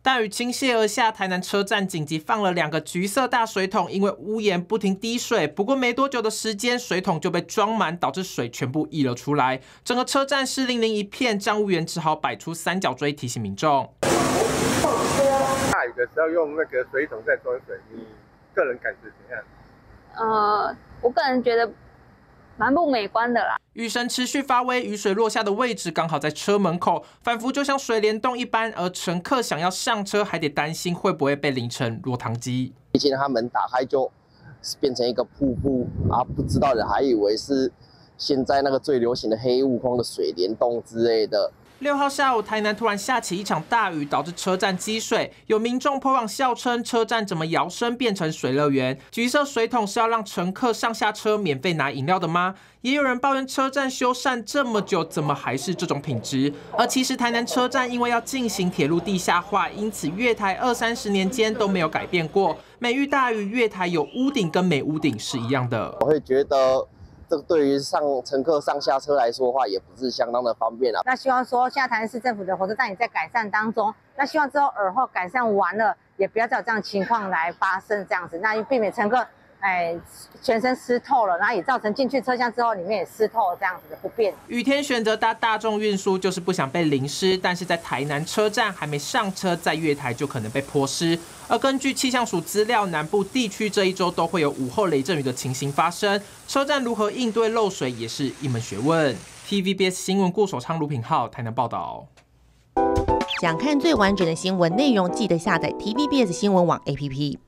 大雨倾泻而下，台南车站紧急放了2个橘色大水桶，因为屋檐不停滴水。不过没多久的时间，水桶就被装满，导致水全部溢了出来，整个车站湿淋淋一片。站务员只好摆出三角锥提醒民众。 大雨的时候用那个水桶在装水，你个人感觉怎样？ 我个人觉得蛮不美观的啦。 雨神持续发威，雨水落下的位置刚好在车门口，仿佛就像水帘洞一般，而乘客想要上车还得担心会不会被淋成落汤鸡。 以前他门打开就变成一个瀑布啊，不知道的还以为是现在那个最流行的黑雾框的水帘洞之类的。 6号下午，台南突然下起一场大雨，导致车站积水。有民众po网笑称，车站怎么摇身变成水乐园？橘色水桶是要让乘客上下车免费拿饮料的吗？也有人抱怨车站修缮这么久，怎么还是这种品质？而其实台南车站因为要进行铁路地下化，因此月台20-30年间都没有改变过。每遇大雨，月台有屋顶跟没屋顶是一样的。 我会觉得。这对于乘客上下车来说的话，也不是相当的方便啊。 那希望说，现在台南市政府的火车站也在改善当中。那希望之后尔后改善完了，也不要再有这样的情况来发生这样子，那避免乘客全身湿透了，然后也造成进去车厢之后里面也湿透了这样子的不便。 雨天选择搭大众运输就是不想被淋湿，但是在台南车站还没上车，在月台就可能被泼湿。而根据气象署资料，南部地区这一周都会有午后雷阵雨的情形发生，车站如何应对漏水也是一门学问。TVBS 新闻顾守昌、卢品浩台南报道。 想看最完整的新闻内容，记得下载 TVBS 新闻网 APP。